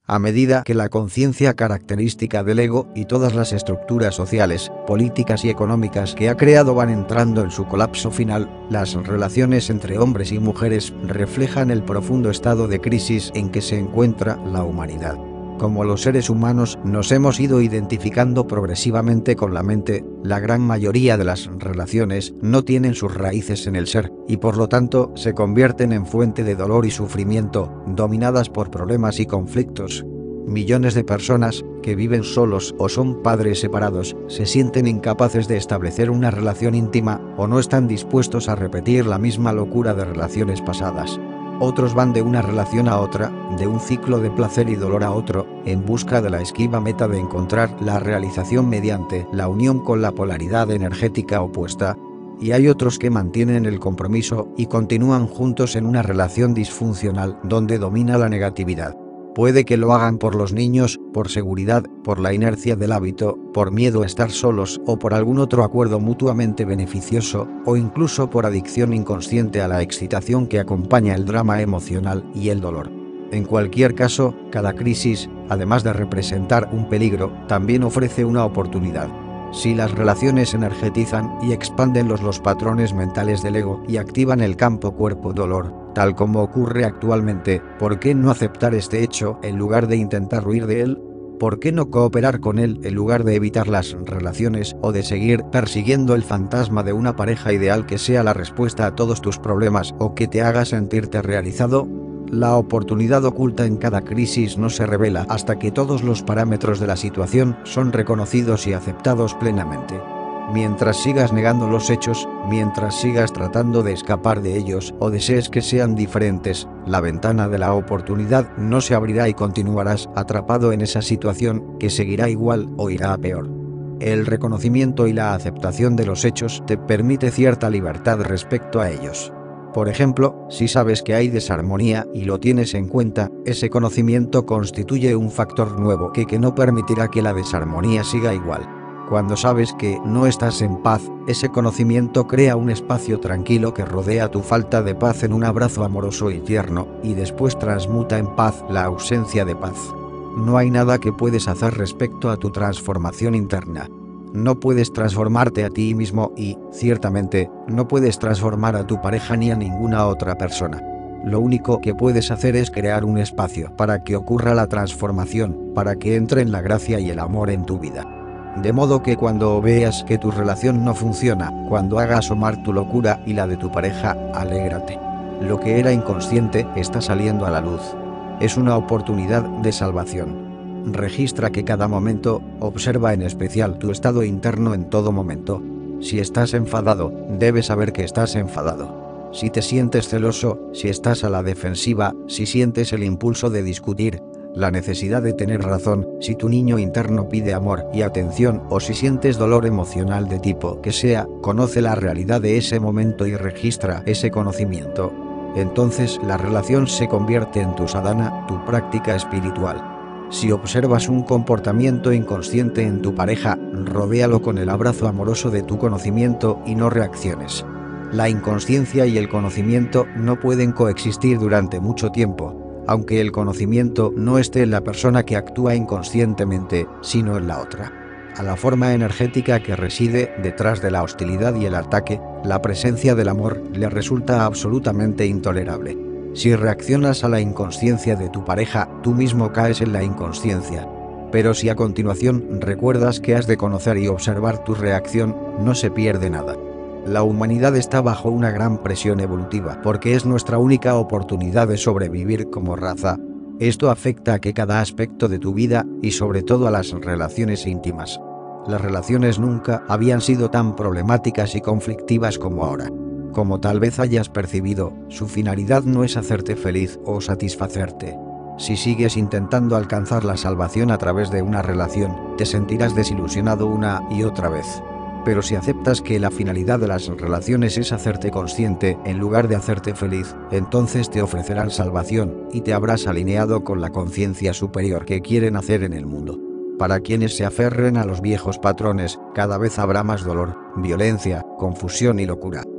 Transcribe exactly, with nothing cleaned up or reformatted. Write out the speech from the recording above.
A medida que la conciencia característica del ego y todas las estructuras sociales, políticas y económicas que ha creado van entrando en su colapso final, las relaciones entre hombres y mujeres reflejan el profundo estado de crisis en que se encuentra la humanidad. Como los seres humanos nos hemos ido identificando progresivamente con la mente, la gran mayoría de las relaciones no tienen sus raíces en el ser, y por lo tanto se convierten en fuente de dolor y sufrimiento, dominadas por problemas y conflictos. Millones de personas, que viven solos o son padres separados, se sienten incapaces de establecer una relación íntima, o no están dispuestos a repetir la misma locura de relaciones pasadas. Otros van de una relación a otra, de un ciclo de placer y dolor a otro, en busca de la esquiva meta de encontrar la realización mediante la unión con la polaridad energética opuesta. Y hay otros que mantienen el compromiso y continúan juntos en una relación disfuncional donde domina la negatividad. Puede que lo hagan por los niños, por seguridad, por la inercia del hábito, por miedo a estar solos o por algún otro acuerdo mutuamente beneficioso, o incluso por adicción inconsciente a la excitación que acompaña el drama emocional y el dolor. En cualquier caso, cada crisis, además de representar un peligro, también ofrece una oportunidad. Si las relaciones energetizan y expanden los, los patrones mentales del ego y activan el campo cuerpo-dolor, tal como ocurre actualmente, ¿por qué no aceptar este hecho en lugar de intentar huir de él? ¿Por qué no cooperar con él en lugar de evitar las relaciones o de seguir persiguiendo el fantasma de una pareja ideal que sea la respuesta a todos tus problemas o que te haga sentirte realizado? La oportunidad oculta en cada crisis no se revela hasta que todos los parámetros de la situación son reconocidos y aceptados plenamente. Mientras sigas negando los hechos, mientras sigas tratando de escapar de ellos o desees que sean diferentes, la ventana de la oportunidad no se abrirá y continuarás atrapado en esa situación que seguirá igual o irá a peor. El reconocimiento y la aceptación de los hechos te permite cierta libertad respecto a ellos. Por ejemplo, si sabes que hay desarmonía y lo tienes en cuenta, ese conocimiento constituye un factor nuevo que, que no permitirá que la desarmonía siga igual. Cuando sabes que no estás en paz, ese conocimiento crea un espacio tranquilo que rodea tu falta de paz en un abrazo amoroso y tierno, y después transmuta en paz la ausencia de paz. No hay nada que puedes hacer respecto a tu transformación interna. No puedes transformarte a ti mismo y, ciertamente, no puedes transformar a tu pareja ni a ninguna otra persona. Lo único que puedes hacer es crear un espacio para que ocurra la transformación, para que entren la gracia y el amor en tu vida. De modo que cuando veas que tu relación no funciona, cuando haga asomar tu locura y la de tu pareja, alégrate. Lo que era inconsciente está saliendo a la luz. Es una oportunidad de salvación. Registra que cada momento, observa en especial tu estado interno en todo momento. Si estás enfadado, debes saber que estás enfadado. Si te sientes celoso, si estás a la defensiva, si sientes el impulso de discutir, la necesidad de tener razón, si tu niño interno pide amor y atención o si sientes dolor emocional de tipo que sea, conoce la realidad de ese momento y registra ese conocimiento. Entonces la relación se convierte en tu sadhana, tu práctica espiritual. Si observas un comportamiento inconsciente en tu pareja, rodéalo con el abrazo amoroso de tu conocimiento y no reacciones. La inconsciencia y el conocimiento no pueden coexistir durante mucho tiempo, aunque el conocimiento no esté en la persona que actúa inconscientemente, sino en la otra. A la forma energética que reside detrás de la hostilidad y el ataque, la presencia del amor le resulta absolutamente intolerable. Si reaccionas a la inconsciencia de tu pareja, tú mismo caes en la inconsciencia. Pero si a continuación recuerdas que has de conocer y observar tu reacción, no se pierde nada. La humanidad está bajo una gran presión evolutiva porque es nuestra única oportunidad de sobrevivir como raza. Esto afecta a que cada aspecto de tu vida y sobre todo a las relaciones íntimas. Las relaciones nunca habían sido tan problemáticas y conflictivas como ahora. Como tal vez hayas percibido, su finalidad no es hacerte feliz o satisfacerte. Si sigues intentando alcanzar la salvación a través de una relación, te sentirás desilusionado una y otra vez. Pero si aceptas que la finalidad de las relaciones es hacerte consciente en lugar de hacerte feliz, entonces te ofrecerán salvación y te habrás alineado con la conciencia superior que quieren hacer en el mundo. Para quienes se aferren a los viejos patrones, cada vez habrá más dolor, violencia, confusión y locura.